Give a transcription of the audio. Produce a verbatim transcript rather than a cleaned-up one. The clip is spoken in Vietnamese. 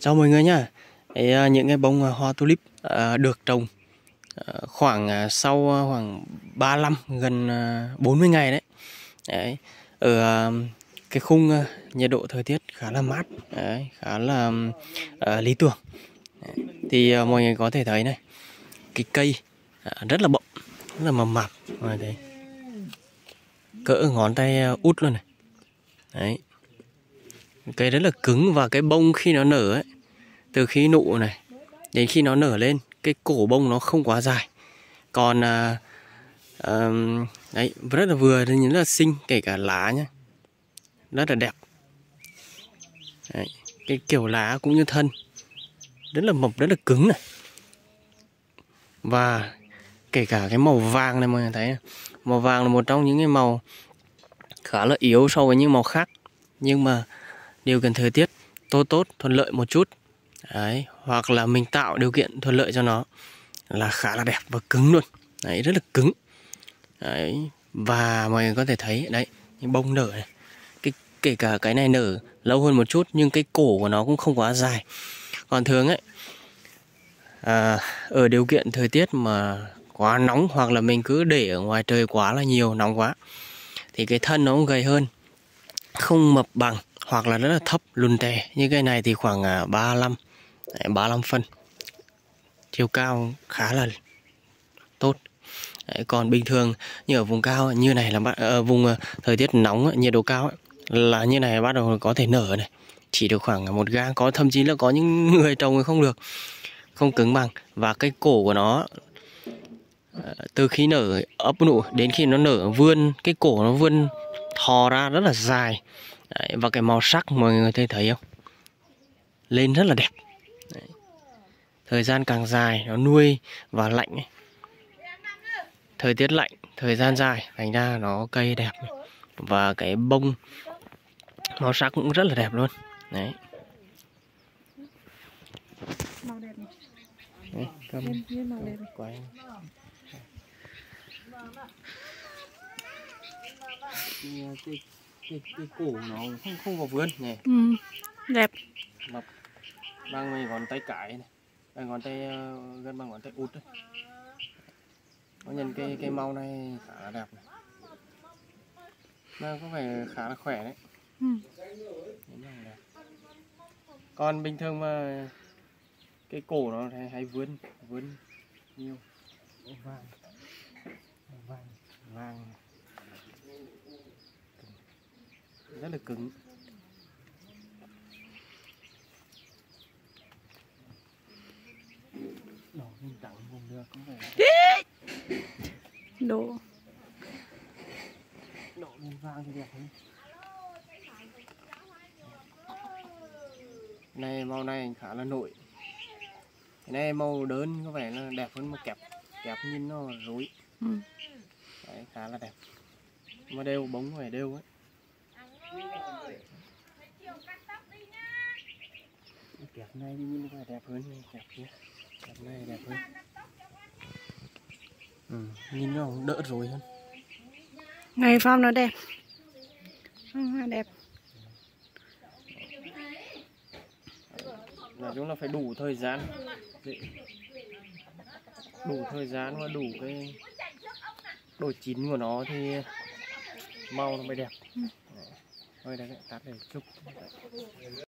Chào mọi người nhá. Đấy, những cái bông hoa tulip uh, được trồng uh, khoảng uh, sau uh, khoảng ba mươi lăm gần uh, bốn mươi ngày đấy. Đấy. Ở uh, cái khung uh, nhiệt độ thời tiết khá là mát, đấy, khá là uh, lý tưởng. Đấy. Thì uh, mọi người có thể thấy này, cái cây uh, rất là bọng, rất là mập mạp, mọi người thấy cỡ ngón tay uh, út luôn này. Đấy. Cây rất là cứng và cái bông khi nó nở ấy, từ khi nụ này đến khi nó nở lên, cái cổ bông nó không quá dài, còn à, à, đấy rất là vừa, rất là xinh, kể cả lá nhá, rất là đẹp. Đấy, cái kiểu lá cũng như thân rất là mộc, rất là cứng này, và kể cả cái màu vàng này mọi người thấy này. Màu vàng là một trong những cái màu khá là yếu so với những màu khác, nhưng mà điều kiện thời tiết tốt tốt thuận lợi một chút đấy, hoặc là mình tạo điều kiện thuận lợi cho nó là khá là đẹp và cứng luôn. Đấy, rất là cứng. Đấy, và mọi người có thể thấy đấy, những bông nở này, cái kể cả cái này nở lâu hơn một chút nhưng cái cổ của nó cũng không quá dài. Còn thường ấy à, ở điều kiện thời tiết mà quá nóng, hoặc là mình cứ để ở ngoài trời quá là nhiều, nóng quá, thì cái thân nó cũng gầy hơn, không mập bằng, hoặc là rất là thấp, lùn tè. Như cái này thì khoảng ba mươi lăm, ba mươi lăm phân, chiều cao khá là tốt. Đấy, còn bình thường như ở vùng cao như này là bạn ở vùng thời tiết nóng, nhiệt độ cao ấy, là như này bắt đầu có thể nở này, chỉ được khoảng một gang, có thậm chí là có những người trồng không được, không cứng bằng. Và cái cổ của nó từ khi nở ấp nụ đến khi nó nở vươn, cái cổ nó vươn thò ra rất là dài. Đấy, và cái màu sắc mọi người thấy thấy không, lên rất là đẹp. Đấy. Thời gian càng dài nó nuôi và lạnh ấy. Thời tiết lạnh, thời gian dài, thành ra nó cây đẹp này. Và cái bông màu sắc cũng rất là đẹp luôn. Đấy. Màu đẹp này. Đấy, cầm, Lên, lên màu đẹp này. quay. Cái, cái, cái, cái cổ nó không không vào vươn này. Ừ, đẹp. Mập bằng mấy ngón tay cái này, bằng ngón tay uh, gần bằng ngón tay út đấy. Có nhìn cái cái màu này khá là đẹp này. Nó có vẻ khá là khỏe đấy. Ừ. Còn bình thường mà cái cổ nó hay, hay vươn vươn nhiều, vàng vàng vàng rất là cứng. Đỏ lên trắng vùng được cũng phải Đồ đỏ lên vàng thì đẹp hơn. Này màu này khá là nổi. Cái này màu đơn có vẻ là đẹp hơn, mà kẹp kẹp nhìn nó rối. ừ. Đấy, khá là đẹp. Mà đều bóng phải đều ấy. Kẹp này thì nhìn có vẻ đẹp hơn, kẹp kia kẹp này đẹp hơn. Ừ, nhìn nó đỡ rồi hơn. Ngày phong nó đẹp. Hoa đẹp. Nói chung là phải đủ thời gian, đủ thời gian và đủ cái độ chín của nó thì màu nó mới đẹp. Ừ. Thôi đấy, tắt để chụp.